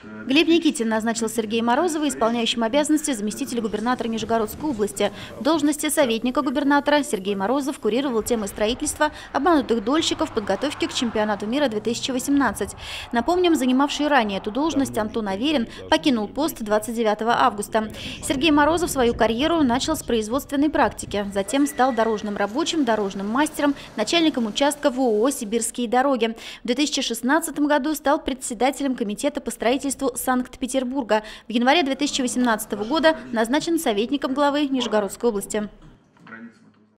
Глеб Никитин назначил Сергея Морозова исполняющим обязанности заместителя губернатора Нижегородской области. В должности советника губернатора Сергей Морозов курировал темы строительства, обманутых дольщиков, подготовки к чемпионату мира 2018. Напомним, занимавший ранее эту должность Антон Аверин покинул пост 29 августа. Сергей Морозов свою карьеру начал с производственной практики. Затем стал дорожным рабочим, дорожным мастером, начальником участка в ООО «Сибирские дороги». В 2016 году стал председателем комитета по строительству Санкт-Петербурга. В январе 2018 года назначен советником главы Нижегородской области.